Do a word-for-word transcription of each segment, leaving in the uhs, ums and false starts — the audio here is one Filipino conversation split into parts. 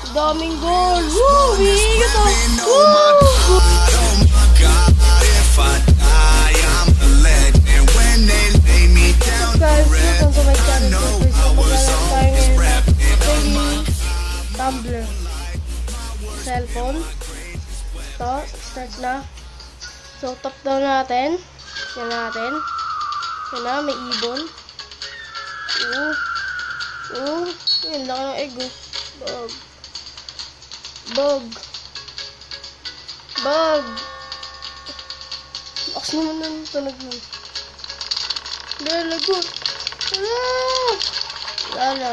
Daming goal. Woo! Hihigot oh. Woo! Guys, welcome to my channel. Tumblr. Cellphone. Ito, start na. So, top down natin. Yan natin. Yan na, may ibon. Oo. Oo. Yan, laki ng egg oh. Bug. Bug. Bug. Lakas naman ng tunog mo. Lalagot. Wala. Wala.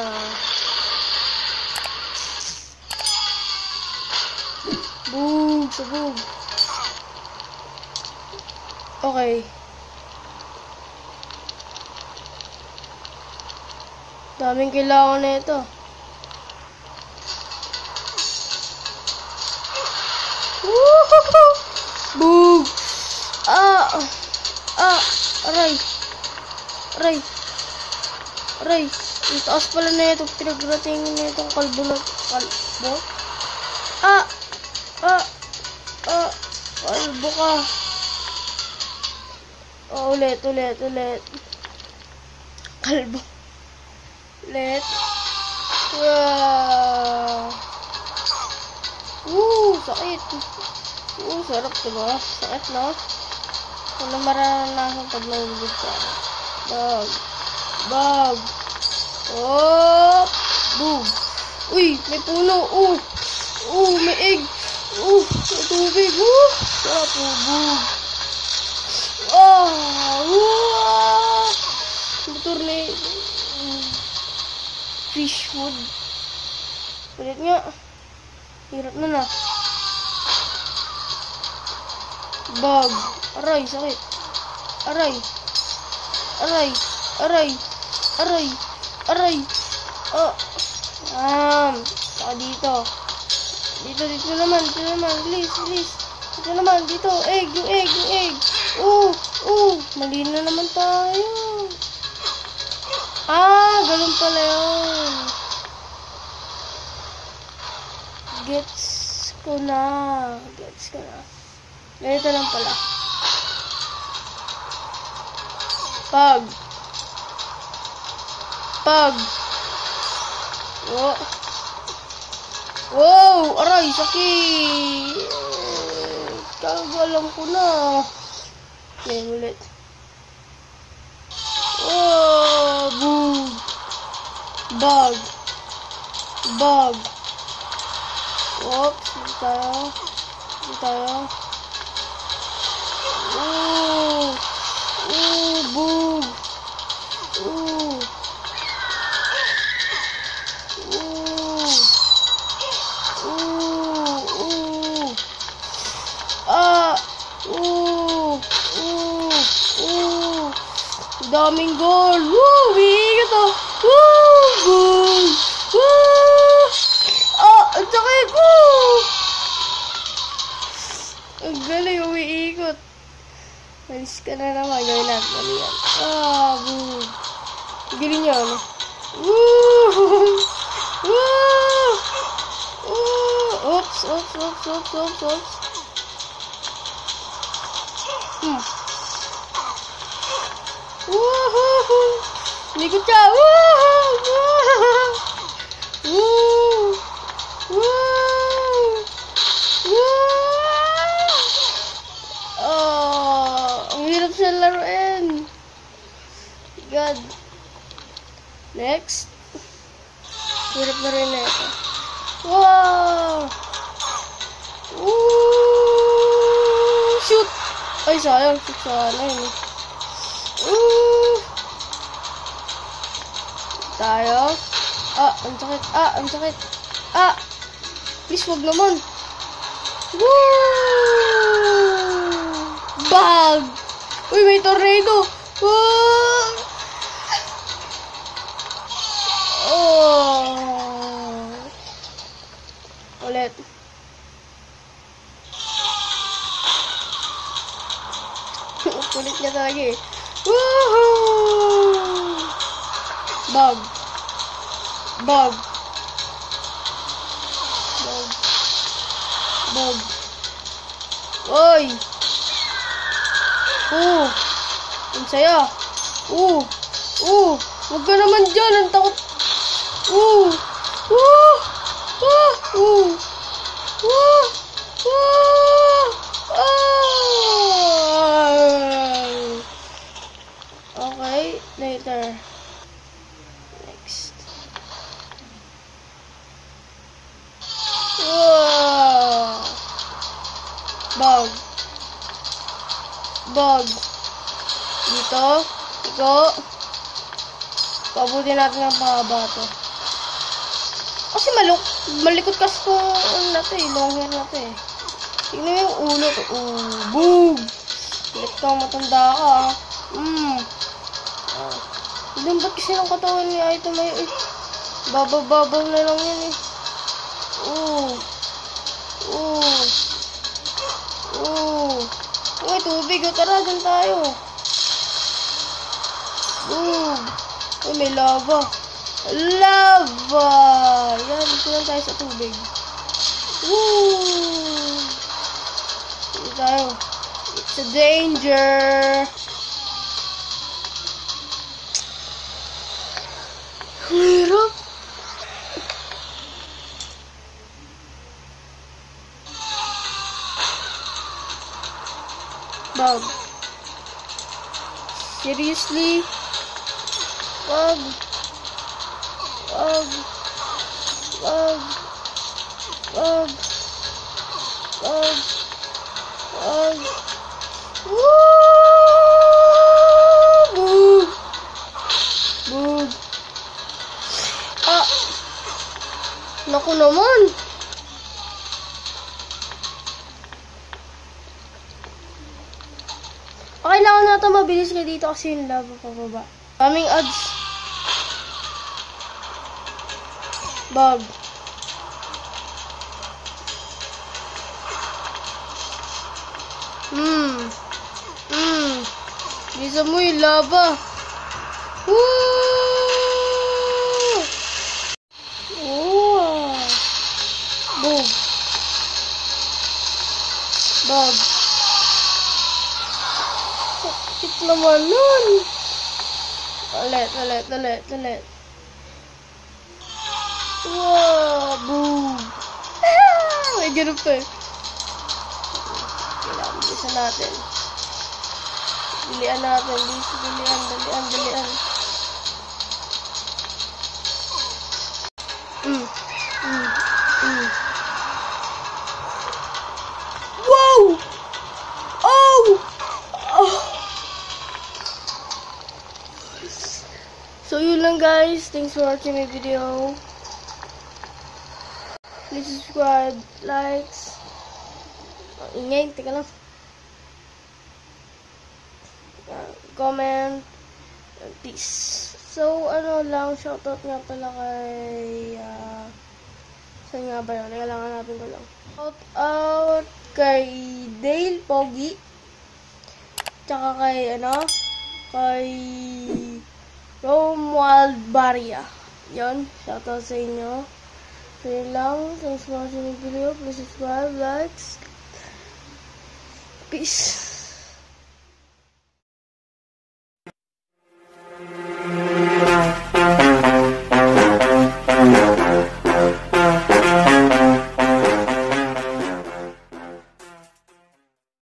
Bug. Sabog. Okay. Daming kailangan na ito. Woohoo! Boom! Ah! Ah! Aray! Aray! Aray! Ang taas pala na ito. Pinagrating na itong kalbo na kalbo. Ah! Ah! Ah! Kalbo ka. Oh, ulit, ulit, ulit. Kalbo. Ulit. Wow! Woo! Sakit. Woo! Sarap diba? Sakit no? Wala maranasan pag nalulog ka. Bug. Bug. Oh! Boom! Uy! May puno! Oh! Oh! May egg! Oh! May tubig! Oh! Sarap! Oh! Boom! Oh! Wow! Motor na fish food. Ulit nga. Hirap na na. Bug. Aray, sakit. Aray. Aray. Aray. Aray. Aray. Oh. Um. Saka dito. Dito, dito naman. Dito naman. Please, please. Dito naman. Dito. Egg. Yung egg. Yung egg. Oh. Oh. Mali na naman tayo. Ah, ganun pala yun. Gets ko na. Gets ko na. Ganito lang pala. Pag. Pag. Oh. Wow! Aray, sakit. Kagalang ko na. Okay, ulit. Oh, boom. Bug. Bug. Oops, dito tayo. Dito tayo. Ooh. Ooh, boom. Ooh. Ooh. Ooh. Ooh. Ah. Ooh. Ooh. Ooh. Daming goal. Woo! Hihigot oh. Woo! Boom! Woo! Oh! Ang sakit! Woo! Ang galing. Umiikot. Malis ka na naman. Gawin natin. Mali yan. Ah! Boom! Galing yan. Woo! Woo! Woo! Oops! Oops! Oops! Oops! Oops! Oops! Hmm. Woohoo! Likod ka! Woohoo! Woo! Woo! Woo! Oh! Ang hirap siya laruin! God! Next! Hirap na rin na ito. Wow! Woo! Shoot! Ay, sayang. Shoot sana yun. Ooh. Tayo. Ah, ang sakit. Ah, ang sakit. Ah. Please, wag naman. Woo! Bag. Uy, may tornado. Woo! Oh. Ulit. Kulit niya talaga eh. Woohoo! Bug. Bug. Bog. Oy! Oo! Ang saya! Oo! Oo! Huwag ka naman dyan! Ang takot! Oo! Oo! Oo! Oo! Oo! Oo! Okay, later. Next. Wow! Bog. Bog. Dito. Iko. Pabuti natin ang pahaba to. Kasi maluk malikot kasi po ano na to eh. Long hair na to eh. Tignan mo yung ulo to. Oh, boog! Ulit kang matanda ka ah. Mm. Ah. Lambat kasi ng katawan ni Aito may eh. Babaw-babaw na lang yan eh. Oh. Oh. Oh. Uy, tubig. O, tara, dyan tayo. Boom. Uy, may lava. Lava! Yan, dito lang tayo sa tubig. Woo! Dito tayo. It's a danger. Hirap. Bug. Seriously? Bug. Bug. Bug. Bug. Bug. Bug. Woo! Bug. Bug. Ah. Naku naman. Okay lang na ito, mabilis ka dito kasi yung lava pababa. Kaming odds. Bug. Hmm. Hmm. Bisa mo yung lava. Woo! Oh. Bug. Bug. Sakit naman nun. Ulit, ulit, ulit, ulit. Wow, boom. May ganun pa eh. Kailangan bilisan natin. Bilian natin. Bilisan, bilian, bilian, bilian. Mm. Mm. Mm. Wow! Oh! Oh! So yun lang guys. Thanks for watching my video. Please subscribe, likes. Oh, ingay, teka lang. Uh, comment. And peace. So ano lang, shoutout nga pala kay uh, saan nga ba yun? Kailangan natin ko lang. Shoutout kay Dale Pogi. Tsaka kay ano? Kay Romuald Baria. Yun, shoutout sa inyo. So yun lang. Thanks for watching the video. Please subscribe, likes. Peace.